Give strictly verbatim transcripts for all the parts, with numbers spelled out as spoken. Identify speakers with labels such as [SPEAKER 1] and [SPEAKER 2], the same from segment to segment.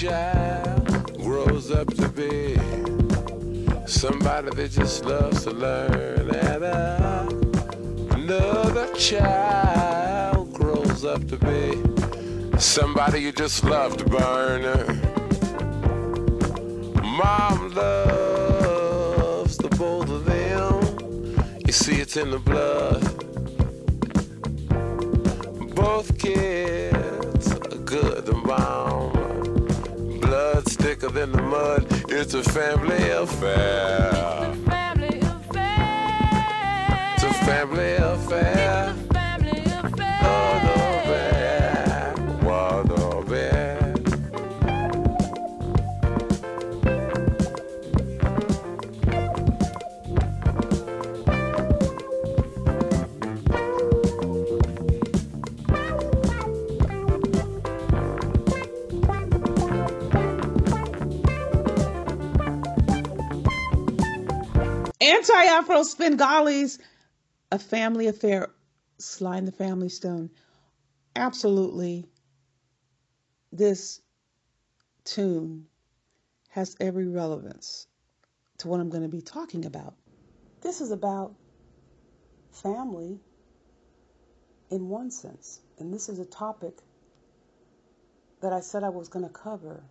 [SPEAKER 1] child grows up to be somebody that just loves to learn, and uh, another child grows up to be somebody you just love to burn. Mom loves the both of them. You see, it's in the blood. Both kids are good and bound. Blood's thicker than the mud. It's a family affair.
[SPEAKER 2] It's a family affair.
[SPEAKER 1] It's a family affair.
[SPEAKER 2] It's a family affair.
[SPEAKER 1] Oh, no, bad. What no, bad.
[SPEAKER 3] Anti-Afro Svengalis, A Family Affair, Sly and the Family Stone. Absolutely, this tune has every relevance to what I'm going to be talking about. This is about family in one sense, and this is a topic that I said I was going to cover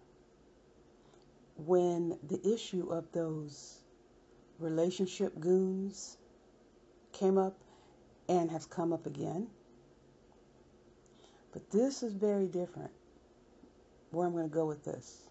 [SPEAKER 3] when the issue of those relationship goons came up and has come up again. But this is very different, where I'm going to go with this.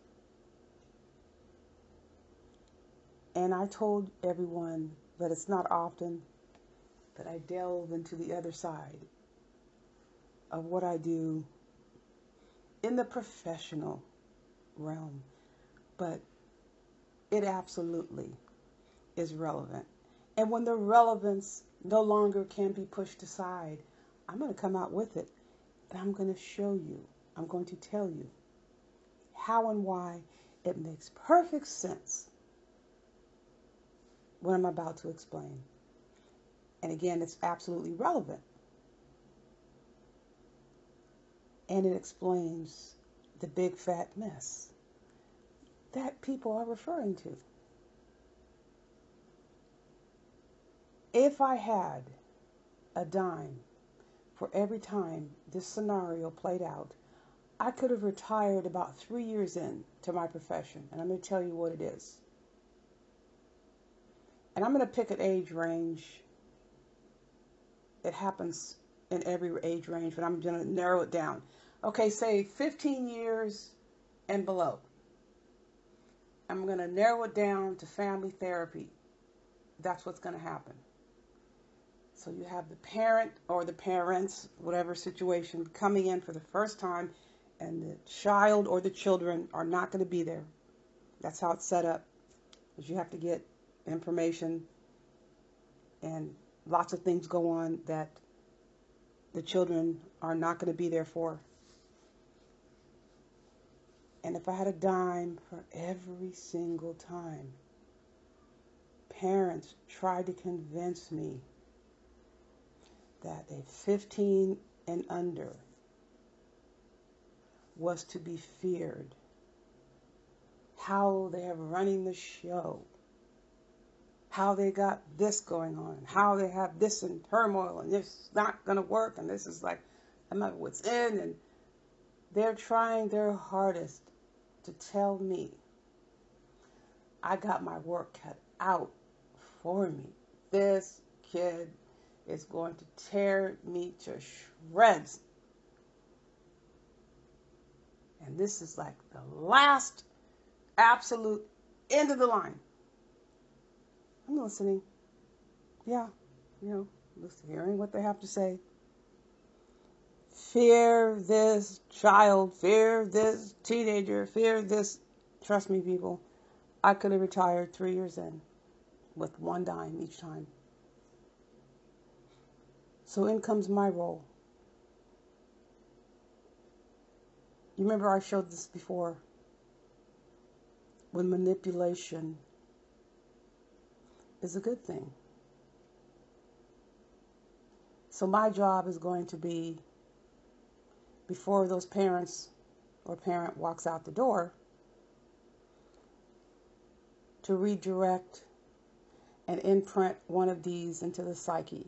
[SPEAKER 3] And I told everyone that it's not often that I delve into the other side of what I do in the professional realm, but it absolutely is relevant. And when the relevance no longer can be pushed aside, I'm going to come out with it, and I'm going to show you, I'm going to tell you how and why it makes perfect sense what I'm about to explain. And again, it's absolutely relevant. And it explains the big fat mess that people are referring to. If I had a dime for every time this scenario played out, I could have retired about three years in to my profession. And I'm going to tell you what it is. And I'm going to pick an age range. It happens in every age range, but I'm going to narrow it down. Okay, say fifteen years and below. I'm going to narrow it down to family therapy. That's what's going to happen. So you have the parent or the parents, whatever situation, coming in for the first time, and the child or the children are not going to be there. That's how it's set up, because you have to get information, and lots of things go on that the children are not going to be there for. And if I had a dime for every single time parents tried to convince me that a fifteen and under was to be feared, how they have running the show, how they got this going on, how they have this in turmoil, and this is not going to work, and this is like, I'm not what's in, and they're trying their hardest to tell me I got my work cut out for me. This kid is going to tear me to shreds. And this is like the last absolute end of the line. I'm listening. Yeah, you know, listening, hearing what they have to say. Fear this child, fear this teenager, fear this. Trust me, people, I could have retired three years in with one dime each time. So in comes my role. You remember I showed this before, when manipulation is a good thing. So my job is going to be, before those parents or parent walks out the door, to redirect and imprint one of these into the psyche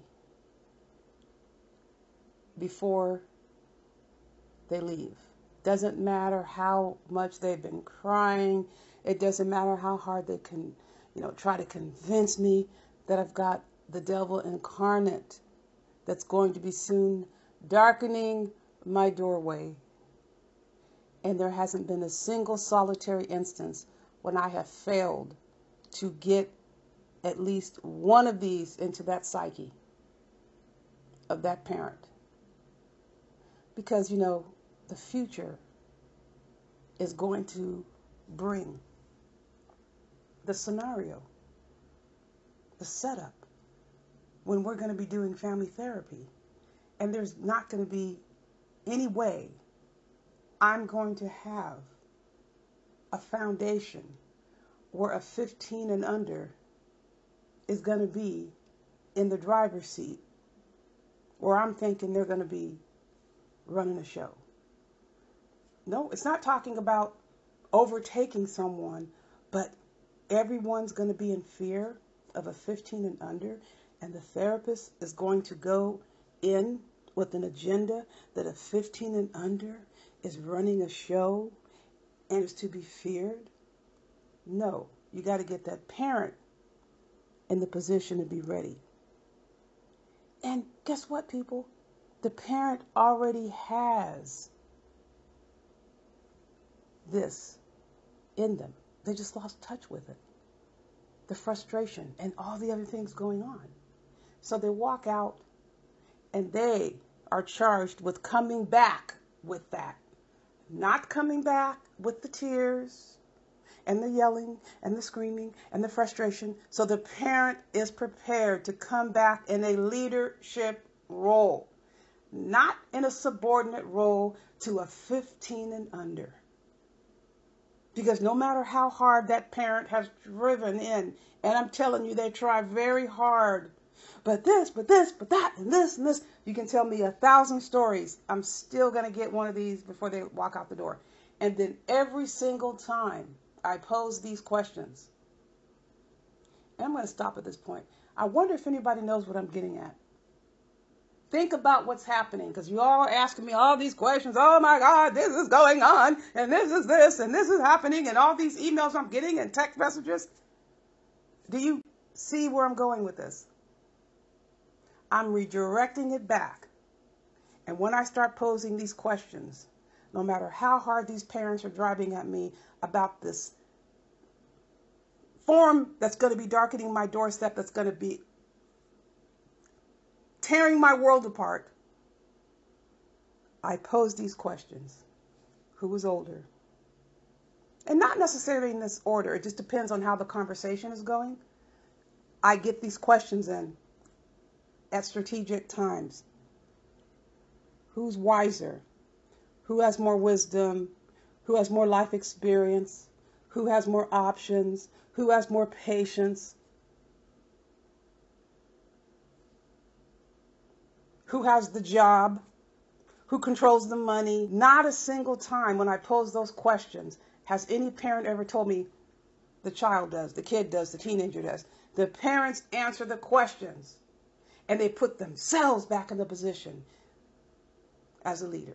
[SPEAKER 3] before they leave. Doesn't matter how much they've been crying. It doesn't matter how hard they can, you know, try to convince me that I've got the devil incarnate that's going to be soon darkening my doorway. And there hasn't been a single solitary instance when I have failed to get at least one of these into that psyche of that parent. Because, you know, the future is going to bring the scenario, the setup, when we're going to be doing family therapy. And there's not going to be any way I'm going to have a foundation where a fifteen and under is going to be in the driver's seat, where I'm thinking they're going to be running a show. No, it's not talking about overtaking someone, but everyone's going to be in fear of a fifteen and under, and the therapist is going to go in with an agenda that a fifteen and under is running a show and is to be feared. No, you got to get that parent in the position to be ready. And guess what, people? The parent already has this in them. They just lost touch with it. The frustration and all the other things going on. So they walk out and they are charged with coming back with that. Not coming back with the tears and the yelling and the screaming and the frustration. So the parent is prepared to come back in a leadership role, not in a subordinate role to a fifteen and under. Because no matter how hard that parent has driven in, and I'm telling you, they try very hard, but this, but this, but that, and this, and this, you can tell me a thousand stories. I'm still going to get one of these before they walk out the door. And then every single time I pose these questions, and I'm going to stop at this point. I wonder if anybody knows what I'm getting at. Think about what's happening, because you all are asking me all these questions. Oh my God, this is going on, and this is this, and this is happening, and all these emails I'm getting and text messages. Do you see where I'm going with this? I'm redirecting it back. And when I start posing these questions, no matter how hard these parents are driving at me about this form that's going to be darkening my doorstep, that's going to be tearing my world apart, I pose these questions. Who is older? And not necessarily in this order. It just depends on how the conversation is going. I get these questions in at strategic times. Who's wiser? Who has more wisdom? Who has more life experience? Who has more options? Who has more patience? Who has the job? Who controls the money? Not a single time when I pose those questions has any parent ever told me the child does, the kid does, the teenager does. The parents answer the questions and they put themselves back in the position as a leader.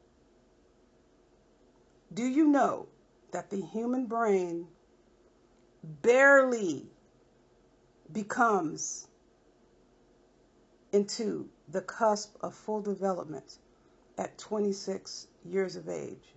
[SPEAKER 3] Do you know that the human brain barely becomes into the cusp of full development at twenty-six years of age?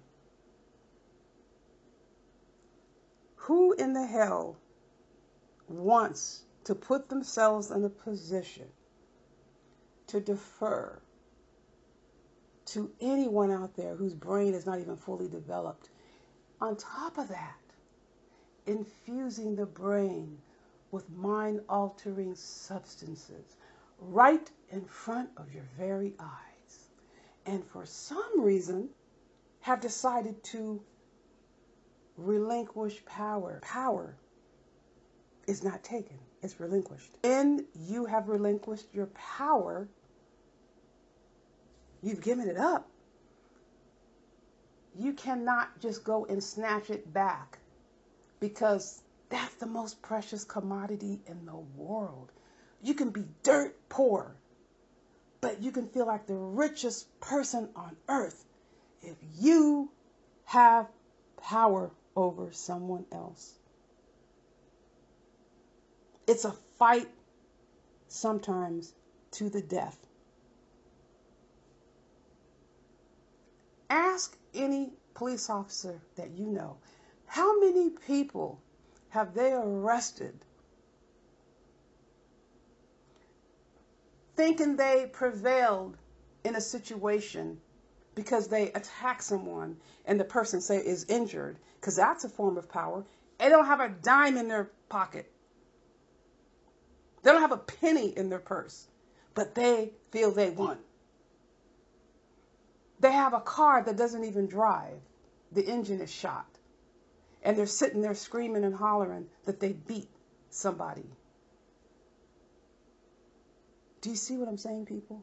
[SPEAKER 3] Who in the hell wants to put themselves in a position to defer to anyone out there whose brain is not even fully developed? On top of that, infusing the brain with mind-altering substances right in front of your very eyes, and for some reason have decided to relinquish power. Power is not taken, it's relinquished. When you have relinquished your power, you've given it up. You cannot just go and snatch it back, because That's the most precious commodity in the world. You can be dirt poor, but you can feel like the richest person on earth if you have power over someone else. It's a fight sometimes to the death. Ask any police officer that you know, how many people have they arrested thinking they prevailed in a situation because they attack someone and the person, say, is injured, because that's a form of power. They don't have a dime in their pocket. They don't have a penny in their purse, but they feel they won. They have a car that doesn't even drive. The engine is shot. And they're sitting there screaming and hollering that they beat somebody. Do you see what I'm saying, people?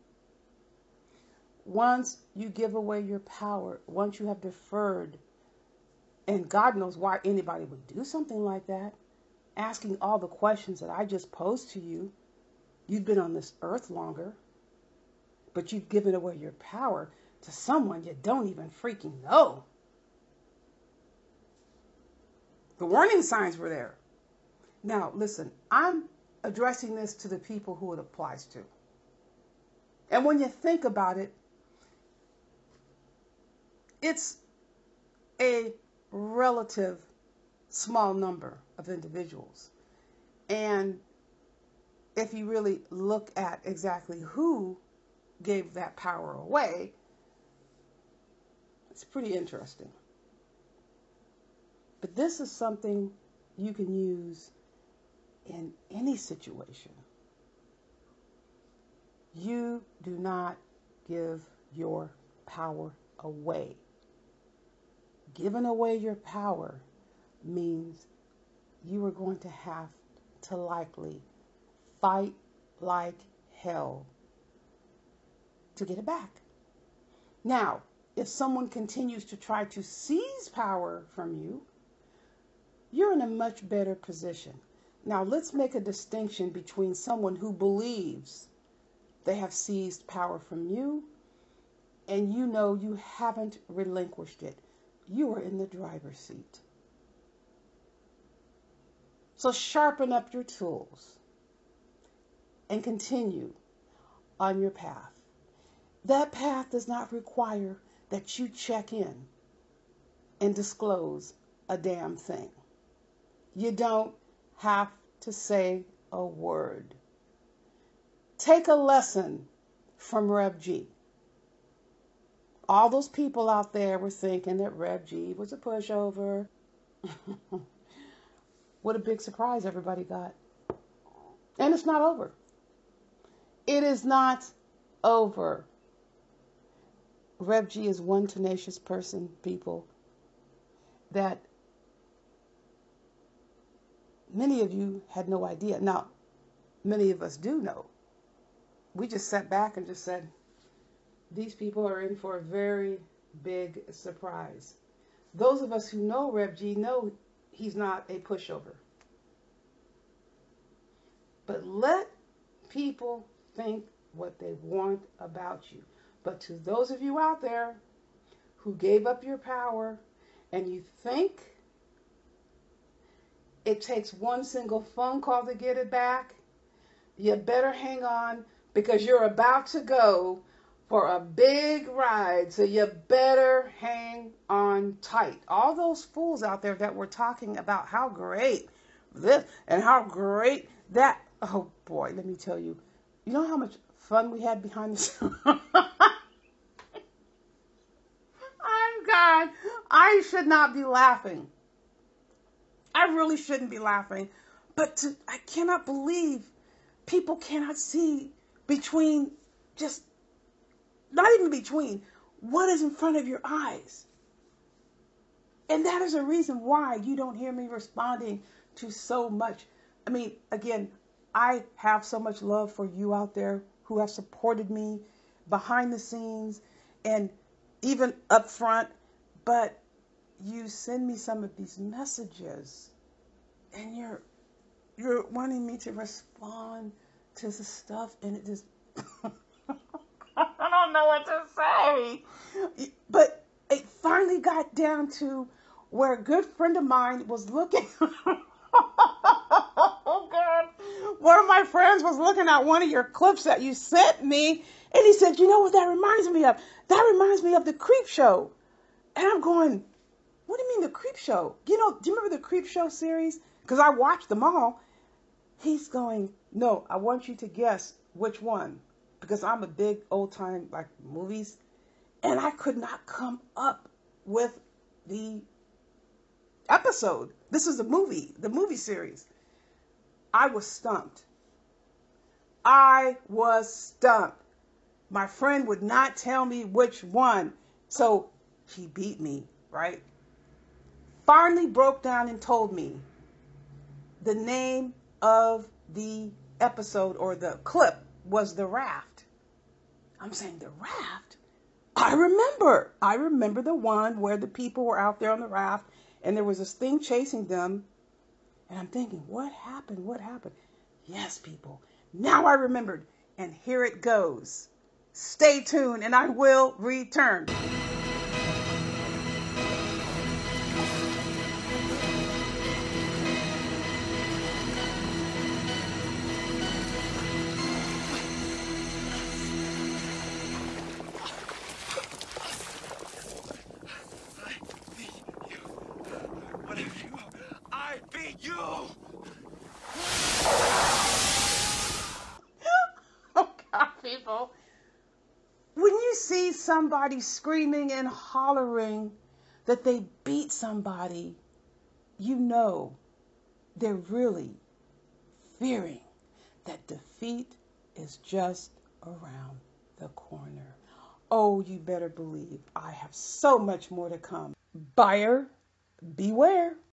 [SPEAKER 3] Once you give away your power, once you have deferred, and God knows why anybody would do something like that, asking all the questions that I just posed to you. You've been on this earth longer, but you've given away your power to someone you don't even freaking know. The warning signs were there. Now, listen, I'm addressing this to the people who it applies to. And when you think about it, it's a relative small number of individuals. And if you really look at exactly who gave that power away, it's pretty interesting. But this is something you can use in any situation. You do not give your power away. Giving away your power means you are going to have to likely fight like hell to get it back. Now, if someone continues to try to seize power from you, you're in a much better position. Now, let's make a distinction between someone who believes they have seized power from you and you know you haven't relinquished it. You are in the driver's seat. So sharpen up your tools and continue on your path. That path does not require that you check in and disclose a damn thing. You don't have to say a word. Take a lesson from Rev G. All those people out there were thinking that Rev G was a pushover. What a big surprise everybody got. And it's not over. It is not over. Rev G is one tenacious person, people, that many of you had no idea. Now, many of us do know. We just sat back and just said, these people are in for a very big surprise. Those of us who know Rev G know he's not a pushover. But let people think what they want about you. But to those of you out there who gave up your power and you think it takes one single phone call to get it back, you better hang on, because you're about to go for a big ride. So you better hang on tight. All those fools out there that were talking about how great this and how great that. Oh boy, let me tell you. You know how much fun we had behind the scenes? I'm God. I should not be laughing. I really shouldn't be laughing. But to, I cannot believe people cannot see between just, not even between, what is in front of your eyes. And that is a reason why you don't hear me responding to so much. I mean, again, I have so much love for you out there who have supported me behind the scenes and even up front, but you send me some of these messages and you're you're wanting me to respond to the stuff, and it just I don't know what to say. But it finally got down to where a good friend of mine was looking. Oh God! One of my friends was looking at one of your clips that you sent me, and he said, "You know what that reminds me of? That reminds me of the Creep Show." And I'm going, "What do you mean the Creep Show? You know, do you remember the Creep Show series? Because I watched them all." He's going, "No, I want you to guess which one, because I'm a big old time like movies, and I could not come up with the episode. This is a movie, the movie series." I was stumped. I was stumped. My friend would not tell me which one. So he beat me, right? Finally broke down and told me the name of the episode or the clip was The Raft. I'm saying, The Raft? I remember. I remember the one where the people were out there on the raft and there was this thing chasing them. And I'm thinking, what happened? What happened? Yes, people. Now I remembered. And here it goes. Stay tuned and I will return.
[SPEAKER 4] I beat you!
[SPEAKER 3] Oh God, people. When you see somebody screaming and hollering that they beat somebody, you know they're really fearing that defeat is just around the corner. Oh, you better believe I have so much more to come. Buyer, beware.